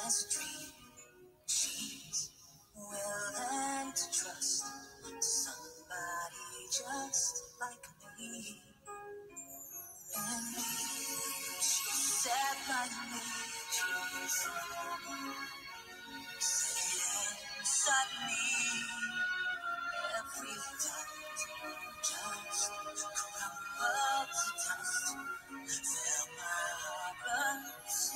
as a dream. She's willing to trust somebody just like me. And me, she said my name, saying beside me, every doubt just crumbled to dust. Felt my heart run